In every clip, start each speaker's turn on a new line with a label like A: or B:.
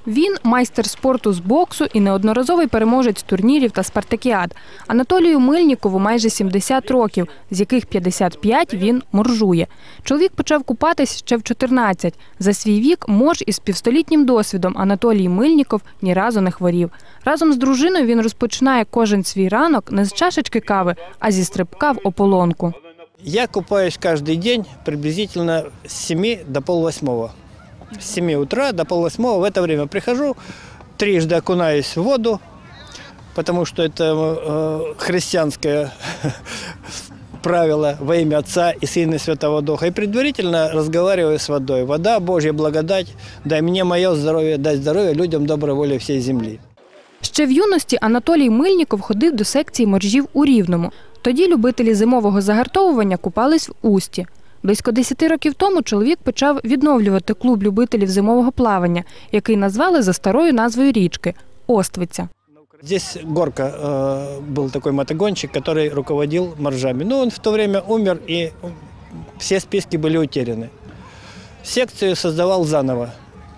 A: Він – майстер спорту з боксу і неодноразовий переможець турнірів та спартакіад. Анатолію Мильнікову майже 70 років, з яких 55 він моржує. Чоловік почав купатись ще в 14. За свій вік морж із півстолітнім досвідом Анатолій Мильніков ні разу не хворів. Разом з дружиною він розпочинає кожен свій ранок не з чашечки кави, а зі стрибка в ополонку.
B: Я купаюсь каждый день приблизительно с 7 до полвосьмого. С 7 утра до полвосьмого в это время прихожу, трижды окунаюсь в воду, потому что это христианское правило во имя Отца и Сына и Святого Духа. И предварительно разговариваю с водой. Вода, Божья благодать, дай мне мое здоровье, дай здоровье людям доброй воли всей земли.
A: Ще в юності Анатолій Мильніков ходив до секції моржів у Рівному. Тоді любителі зимового загартовування купались в Усті. Близько 10 років тому чоловік почав відновлювати клуб любителів зимового плавання, який назвали за старою назвою річки – Оствиця.
B: Здесь Горка был такой мотогонщик, который руководил моржами. Но он в то время умер, и все списки были утеряны. Секцию создавал заново.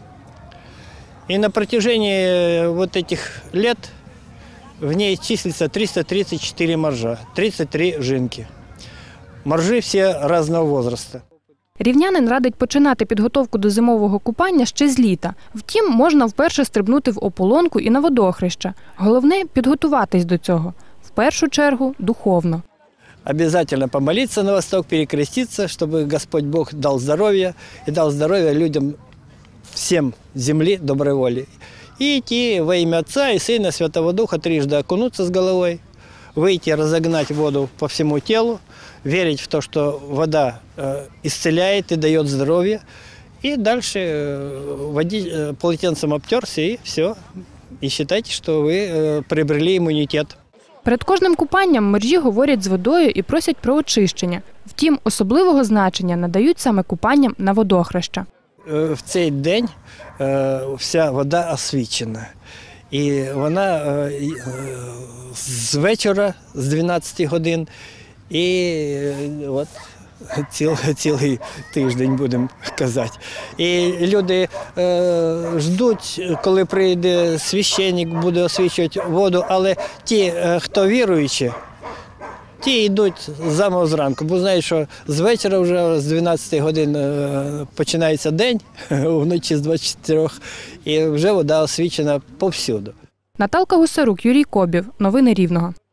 B: И на протяжении вот этих лет в ней числится 334 моржа, 33 жінки. Моржи все разного возраста.
A: Рівнянин радить починати підготовку до зимового купання ще з літа. Втім, можна вперше стрибнути в ополонку і на водохреща. Головне – підготуватись до цього. В першу чергу – духовно.
B: Обязательно помолиться на восток, перекреститься, чтобы Господь Бог дал здоровье и дал здоровье людям всем земли доброй воли. И идти во имя Отца и Сына, Святого Духа, трижды окунуться с головой, выйти, разогнать воду по всему телу, верить в то, что вода исцеляет и дает здоровье, и дальше полотенцем обтерся, и все. И считайте, что вы приобрели иммунитет.
A: Перед кожним купанням моржі говорять з водою і просять про очищення. Втім, особливого значення надають саме купанням на водохреща.
B: В цей день вся вода освічена. І вона з вечора, з 12 годин, і от цілий тиждень, будемо казати. І люди ждуть, коли прийде священник, буде освічувати воду, але ті, хто віруючі, ті йдуть з зранку, бо знають, що з вечора вже з 12 годин починається день, вночі з 24, і вже вода освічена повсюду.
A: Наталка Гусарук, Юрій Кобів. Новини Рівного.